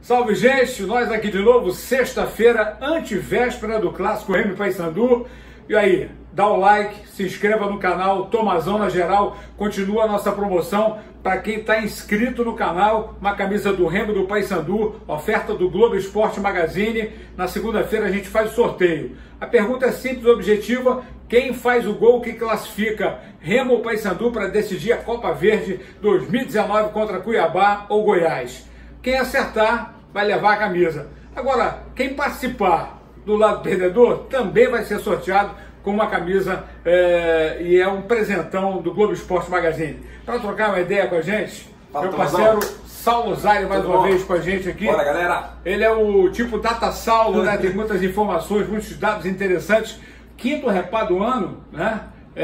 Salve, gente! Nós aqui de novo, sexta-feira, antevéspera do Clássico Remo e Paysandu. E aí, dá o like, se inscreva no canal, Tomazão na geral. Continua a nossa promoção para quem está inscrito no canal, uma camisa do Remo e do Paysandu, oferta do Globo Esporte Magazine. Na segunda-feira a gente faz o sorteio. A pergunta é simples e objetiva: quem faz o gol que classifica Remo ou Paysandu para decidir a Copa Verde 2019 contra Cuiabá ou Goiás? Quem acertar vai levar a camisa. Agora, quem participar do lado perdedor também vai ser sorteado com uma camisa e é um presentão do Globo Esporte Magazine. Para trocar uma ideia com a gente, meu parceiro Saulo Zaire mais uma vez com a gente aqui. Bora, galera! Ele é o tipo Data Saulo, né? Tem muitas informações, muitos dados interessantes. Quinto repá do ano, né?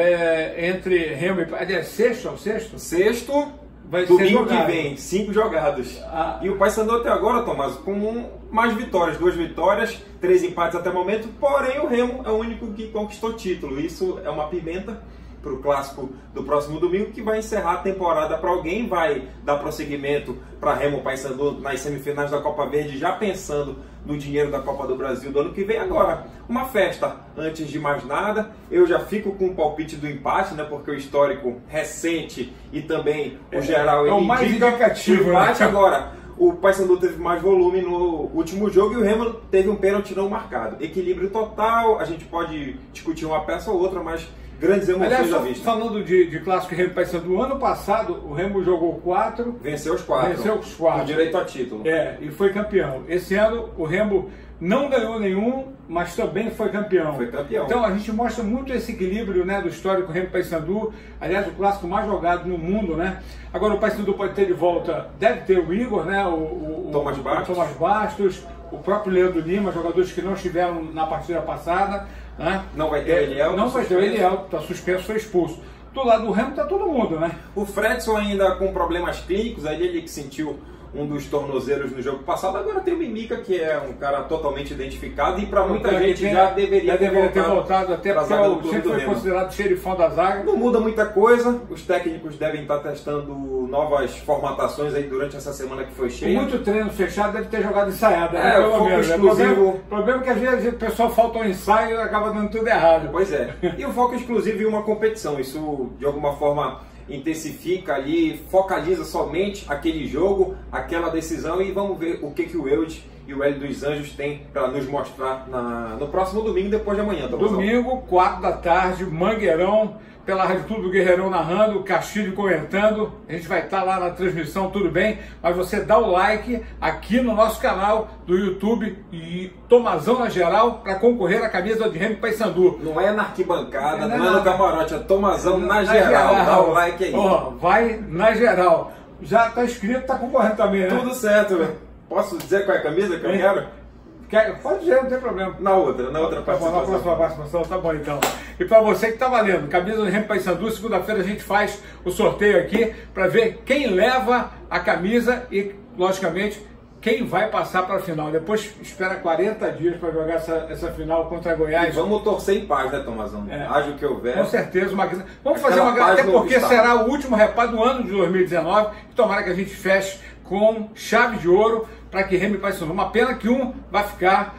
Entre Remo e... Aliás, sexto ao sexto? Sexto. Vai domingo ser que vem, 5 jogados. E o Paysandu até agora, Tomás, com mais vitórias, 2 vitórias, 3 empates até o momento, porém o Remo é o único que conquistou título. Isso é uma pimenta para o clássico do próximo domingo, que vai encerrar a temporada para alguém, vai dar prosseguimento para Remo e Paysandu nas semifinais da Copa Verde, já pensando no dinheiro da Copa do Brasil do ano que vem. Agora, uma festa, antes de mais nada, eu já fico com o palpite do empate, né, porque o histórico recente e também o geral é o mais indicativo, o empate. Né? Agora, o Paysandu teve mais volume no último jogo e o Remo teve um pênalti não marcado. Equilíbrio total, a gente pode discutir uma peça ou outra, mas grandes emoções já vistas. Falando de clássico Remo e Paysandu, ano passado o Remo jogou 4, venceu os 4, com direito a título. E foi campeão. Esse ano o Remo não ganhou nenhum, mas também foi campeão. Foi campeão. Então a gente mostra muito esse equilíbrio, né, do histórico Remo e Paysandu. Aliás, o clássico mais jogado no mundo, né? Agora o Paysandu pode ter de volta, deve ter o Igor, né? O Thomas Bastos, o próprio Leandro Lima, jogadores que não estiveram na partida passada. Né? Não vai ter o Eliel. Não vai ter o Eliel, está suspenso, foi expulso. Do lado do Remo está todo mundo, né? O Fredson ainda com problemas clínicos, aí ele que sentiu um dos tornozelos no jogo passado. Agora tem o Mimica, que é um cara totalmente identificado e para muita gente já deveria ter voltado, até porque o sempre foi considerado xerifão da zaga. Não muda muita coisa, os técnicos devem estar testando novas formatações aí durante essa semana que foi cheia. Com muito treino fechado, deve ter jogado ensaiado, né? Pelo foco menos. Exclusivo. O problema é que às vezes o pessoal falta um ensaio e acaba dando tudo errado. Pois é. E o foco exclusivo em uma competição, isso de alguma forma intensifica ali, focaliza somente aquele jogo, aquela decisão, e vamos ver o que o Eudes e o Hélio dos Anjos têm para nos mostrar no próximo domingo, depois de amanhã. Domingo, 4 da tarde, Mangueirão, pela Rádio Clube do Guerreirão narrando, Castilho comentando. A gente vai estar lá na transmissão, tudo bem, mas você dá o like aqui no nosso canal do YouTube e Tomazão na geral para concorrer à camisa de Remo e Paysandu. Não é na arquibancada, não é no camarote, é Tomazão na geral. Dá o like aí. Vai na geral. Já está inscrito, está concorrendo também, né? Tudo certo, velho. Posso dizer qual é a camisa que eu quero? Pode dizer, não tem problema. Na outra participação. Na próxima participação, tá bom então. E para você que tá valendo, camisa do Remo e Paysandu, segunda-feira a gente faz o sorteio aqui para ver quem leva a camisa e, logicamente, quem vai passar para a final. Depois espera 40 dias para jogar essa final contra a Goiás. E vamos torcer em paz, né, Tomazão? Haja o que houver. Com certeza. Vamos fazer uma grande, até porque será o último repá do ano de 2019. E tomara que a gente feche com chave de ouro para que Remo e Paysandu. Uma pena que um vai ficar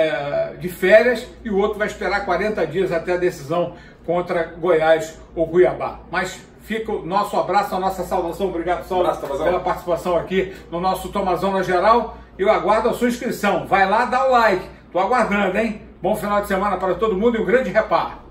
de férias e o outro vai esperar 40 dias até a decisão contra Goiás ou Cuiabá. Mas fica o nosso abraço, a nossa saudação. Obrigado, Saulo, pela participação aqui no nosso Tomazão na geral. Eu aguardo a sua inscrição. Vai lá, dá o like. Tô aguardando, hein? Bom final de semana para todo mundo e um grande repá.